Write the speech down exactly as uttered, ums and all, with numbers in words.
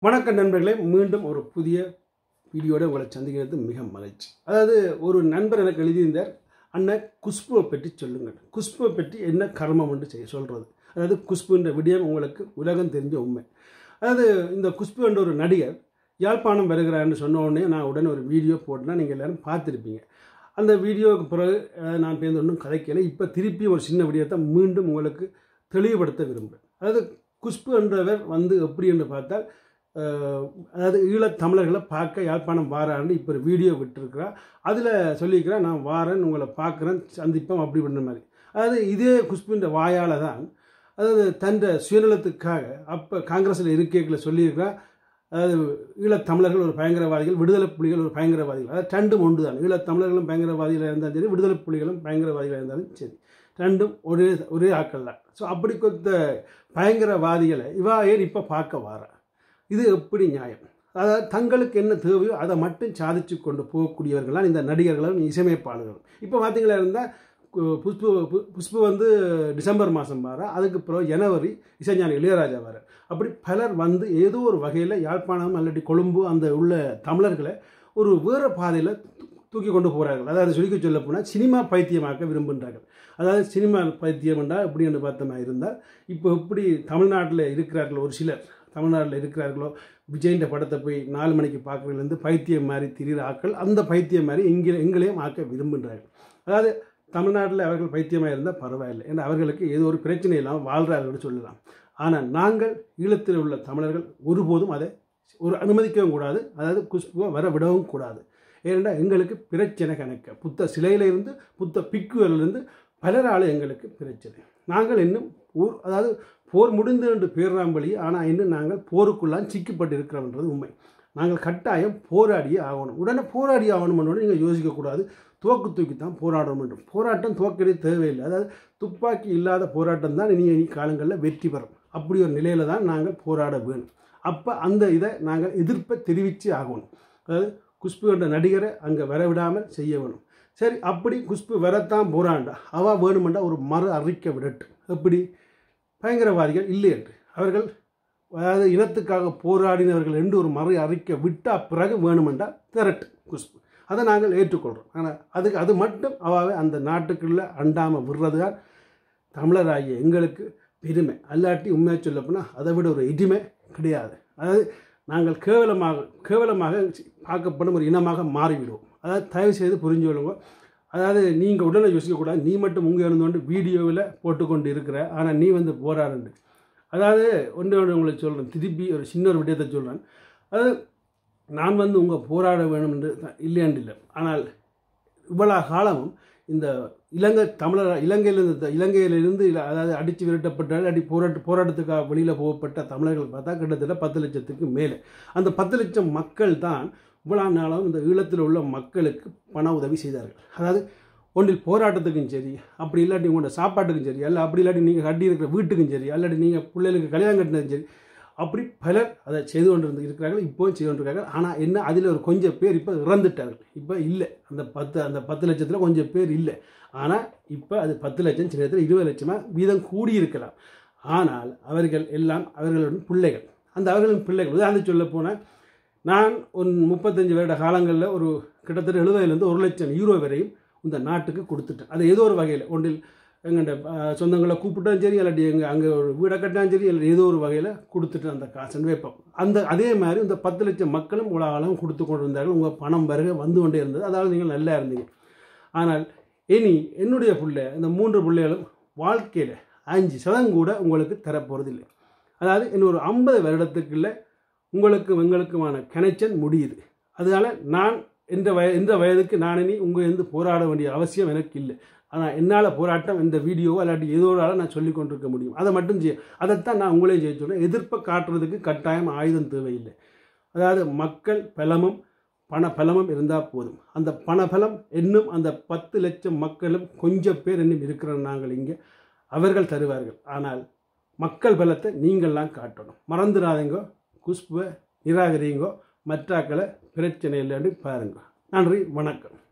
வணக்கம் நண்பர்களே, மீண்டும் ஒரு புதிய வீடியோட உங்களை சந்திக்கிறது மிக மகிழ்ச்சி. அதாவது ஒரு நண்பர் எனக்கு எழுதியிருந்தார், அண்ணன் குஷ்புவை பற்றி சொல்லுங்கள், குஷ்புவை பற்றி என்ன கர்மம் என்று செய்ய சொல்கிறது. அதாவது குஷ்புன்ற விடயம் உங்களுக்கு உலகம் தெரிஞ்ச உண்மை. அதாவது இந்த குஷ்பு என்ற ஒரு நடிகர் யாழ்ப்பாணம் வருகிறான்னு சொன்ன உடனே நான் உடனே ஒரு வீடியோ போட்டேன்னா நீங்கள் எல்லோரும் பார்த்துருப்பீங்க. அந்த வீடியோவுக்கு பிறகு நான் பேருந்து ஒன்றும் கதைக்கல. இப்போ திருப்பி ஒரு சின்ன விடயத்தை மீண்டும் உங்களுக்கு தெளிவுபடுத்த விரும்புகிறேன். அதாவது குஷ்பு என்றவர் வந்து எப்படி என்று பார்த்தால், அதாவது ஈழத் தமிழர்களை பார்க்க யாழ்ப்பாணம் வாரான்னு இப்போ ஒரு வீடியோ விட்டுருக்குறா. அதில் சொல்லியிருக்கிறேன், நான் வாரேன், உங்களை பார்க்குறேன், சந்திப்போம் அப்படி பண்ண மாதிரி. அதாவது இதே குஷ்புன்ற வாயால் தான் அதாவது தன் சுயநலத்துக்காக அப்போ காங்கிரஸில் இருக்கைகளை சொல்லியிருக்கிறேன். அதாவது ஈழத் தமிழர்கள் ஒரு பயங்கரவாதிகள், விடுதலை புலிகள் ஒரு பயங்கரவாதிகள். அதாவது ரெண்டும் ஒன்று தான். ஈழத் தமிழர்களும் பயங்கரவாதிகளாக இருந்தாலும் சரி, விடுதலை புலிகளும் பயங்கரவாதிகளாக இருந்தாலும் சரி, ரெண்டும் ஒரே ஒரே ஆக்கள் தான். ஸோ அப்படி கொடுத்த பயங்கரவாதிகளை இவா ஏன் இப்போ பார்க்க வாரா? இது எப்படி நியாயம்? அதாவது தங்களுக்கு என்ன தேவையோ அதை மட்டும் சாதிச்சு கொண்டு போகக்கூடியவர்களாம் இந்த நடிகர்களும் இசையமைப்பாளர்களும். இப்போ பார்த்தீங்களா இருந்தால் புஷ்பு புஷ்பு வந்து டிசம்பர் மாதம் வர, அதுக்கு பிறகு ஜனவரி இசைஞானி இளையராஜா வர. அப்படி பலர் வந்து ஏதோ ஒரு வகையில் யாழ்ப்பாணம் அல்லது கொழும்பு அந்த உள்ள தமிழர்களை ஒரு வேறு பாதையில் தூக்கி கொண்டு போகிறார்கள். அதாவது சொல்லிக்க சொல்ல போனால் சினிமா பைத்தியமாக்க விரும்புகின்றார்கள். அதாவது சினிமா பைத்தியம் என்றால் எப்படி என்று பார்த்தோமா இருந்தால், இப்போ எப்படி தமிழ்நாட்டில் இருக்கிறார்கள் ஒரு சிலர், தமிழ்நாட்டில் இருக்கிறார்களோ விஜய்ன்ற படத்தை போய் நாலு மணிக்கு பார்க்குறதுலேருந்து பைத்தியம் மாதிரி திரிகிற ஆக்கள் அந்த பைத்தியம் மாதிரி இங்கே எங்களையும் ஆக்க விரும்புகின்றார்கள். அதாவது தமிழ்நாட்டில் அவர்கள் பைத்தியமாக இருந்தால் பரவாயில்லை, ஏன்னா அவர்களுக்கு ஏதோ ஒரு பிரச்சனை இல்லாமல் வாழ்கிறார்கள் சொல்லலாம். ஆனால் நாங்கள் ஈழத்தில் உள்ள தமிழர்கள் ஒருபோதும் அதை ஒரு அனுமதிக்கவும் கூடாது. அதாவது குஷ்புவை வர விடவும் கூடாது. ஏனென்றால் எங்களுக்கு பிரச்சனை கணக்க புத்த சிலையிலிருந்து புத்த பிக்குகளிலிருந்து பலரால் எங்களுக்கு பிரச்சனை. நாங்கள் இன்னும் ஊர் அதாவது போர் முடிந்து என்று பேராம்பலி, ஆனால் இன்னும் நாங்கள் போருக்குள்ளான் சிக்கப்பட்டு இருக்கிறோம்ன்றது உண்மை. நாங்கள் கட்டாயம் போராடியே ஆகணும். உடனே போராடி ஆகணும்னு நீங்கள் யோசிக்கக்கூடாது. துவக்கு தூக்கி தான் போராடணும் என்று. போராட்டம் துவக்கடி தேவையில்லை. அதாவது துப்பாக்கி இல்லாத போராட்டம் தான் இனி இனி காலங்களில் வெற்றி பெறும். அப்படி ஒரு நிலையில் தான் நாங்கள் போராட வேணும். அப்போ அந்த இதை நாங்கள் எதிர்ப்பை தெரிவித்து ஆகணும். அதாவது குஷ்பு என்ற நடிகரை அங்கே வரவிடாமல் செய்ய வேணும். சரி, அப்படி குஷ்பு வரத்தான் போராண்டா, அவள் வேணுமெண்டா ஒரு மறு அறிக்கை விடட்டும். எப்படி பயங்கரவாதிகள் இல்லை என்று அவர்கள், அதாவது இனத்துக்காக போராடினவர்கள் என்று ஒரு மறு அறிக்கை விட்டால் பிறகு வேணுமெண்டா திரட்டு குஷ்பு, அதை நாங்கள் ஏற்றுக்கொள்கிறோம். ஆனால் அதுக்கு அது மட்டும் அவாவை அந்த நாட்டுக்குள்ளே அண்டாமல் விடுறது தான் தமிழராகிய எங்களுக்கு பெருமை. அல்லாட்டி உண்மையாக சொல்லப்போனால் அதை விட ஒரு இனிமை கிடையாது. அதாவது நாங்கள் கேவலமாக கேவலமாக பார்க்கப்படும் ஒரு இனமாக மாறிவிடுவோம். அதாவது தயவு செய்து புரிஞ்சு கொள்ளுங்க. அதாவது நீங்கள் உடனே யோசிக்கக்கூடாது, நீ மட்டும் உங்கள் எழுந்து வீடியோவில் போட்டுக்கொண்டு இருக்கிற, ஆனால் நீ வந்து போராடுண்டு. அதாவது ஒன்று ஒன்று உங்களுக்கு சொல்கிறேன், திருப்பி ஒரு சின்ன ஒரு விடயத்தை சொல்கிறேன். அதாவது நான் வந்து உங்கள் போராட வேணும் என்று இல்லையாண்டு இல்லை, ஆனால் இவ்வளோ காலமும் இந்த இலங்கை தமிழர் இலங்கையிலிருந்து இலங்கையிலிருந்து அதாவது அடித்து விரட்டப்பட்ட அடி போராட்ட போராட்டத்துக்காக வெளியில் போகப்பட்ட தமிழர்கள் பார்த்தா கிட்டத்தட்ட பத்து லட்சத்துக்கு மேலே. அந்த பத்து லட்சம் மக்கள் தான் இவ்வளோ நாளும் இந்த ஈழத்தில் உள்ள மக்களுக்கு பண உதவி செய்தார்கள். அதாவது ஒன்றில் போராட்டத்துக்கும் சரி, அப்படி இல்லாட்டி உங்களோட சாப்பாட்டுக்கும் சரி, அல்ல அப்படி இல்லாட்டி நீங்கள் கட்டி இருக்கிற வீட்டுக்கும் சரி, அல்லாட்டி நீங்கள் பிள்ளைகளுக்கு கல்யாணம் கட்டினதும் சரி, அப்படி பலர் அதை செய்து கொண்டு இருக்கிறார்கள், இப்போவும் செய்து கொண்டிருக்கார்கள். ஆனால் என்ன, அதில் ஒரு கொஞ்சம் பேர் இப்போ இறந்துட்டார்கள். இப்போ இல்லை, அந்த பத்து அந்த பத்து லட்சத்தில் கொஞ்சம் பேர் இல்லை. ஆனால் இப்போ அது பத்து லட்சம் சில நேரத்தில் இருபது லட்சமாக வீதம் கூடியிருக்கலாம். ஆனால் அவர்கள் எல்லாம் அவர்களுடைய பிள்ளைகள். அந்த அவர்களின் பிள்ளைகள் உதாரணம் சொல்ல போனால், நான் ஒரு முப்பத்தஞ்சு வருட காலங்களில் ஒரு கிட்டத்தட்ட எழுபதுலேருந்து ஒரு லட்சம் யூரோ வரையும் இந்த நாட்டுக்கு கொடுத்துட்டேன். அது ஏதோ ஒரு வகையில் ஒன்றில் எங்கள்ட சொந்தங்களை கூப்பிட்டாலும் சரி, இல்லாட்டி எங்கள் அங்கே ஒரு வீடை கட்டினாலும் சரி, இல்லை ஏதோ ஒரு வகையில் கொடுத்துட்டு அந்த காசு வைப்போம். அந்த அதே மாதிரி இந்த பத்து லட்சம் மக்களும் உலகம் கொடுத்து கொண்டு இருந்தார்கள். உங்கள் பணம் வருக வந்து கொண்டே இருந்தது. அதாவது நீங்கள் நல்லா இருந்தீங்க. ஆனால் இனி என்னுடைய பிள்ளை இந்த மூன்று பிள்ளைகளும் வாழ்க்கையில் அஞ்சு சதம் கூட உங்களுக்கு தரப்போகிறதில்லை. அதாவது இன்னும் ஒரு ஐம்பது வருடத்துக்குள்ள உங்களுக்கும் எங்களுக்குமான கனெக்ஷன் முடியுது. அதனால் நான் எந்த வய எந்த வயதுக்கு நான் இனி உங்கள் இருந்து போராட வேண்டிய அவசியம் எனக்கு இல்லை. ஆனால் என்னால் போராட்டம் இந்த வீடியோவோ இல்லாட்டி ஏதோ ஒரு ஆளை நான் சொல்லி கொண்டிருக்க முடியும். அதை மட்டும் செய்ய அதைத்தான் நான் உங்களையும் செய்ய சொல்கிறேன். எதிர்ப்பை காட்டுறதுக்கு கட்டாயம் ஆயுதம் தேவையில்லை. அதாவது மக்கள் பலமும் பண பலமும் இருந்தால் போதும். அந்த பண பலம் இன்னும் அந்த பத்து லட்சம் மக்களும் கொஞ்சம் பேர் இன்னும் இருக்கிற நாங்கள் இங்கே, அவர்கள் தருவார்கள். ஆனால் மக்கள் பலத்தை நீங்கள்லாம் காட்டணும். மறந்துடாதீங்க, குஷ்புவை நிராகரிங்கோ, மற்றாக்களை பிரச்சனை இல்லைன்னு பாருங்க. நன்றி, வணக்கம்.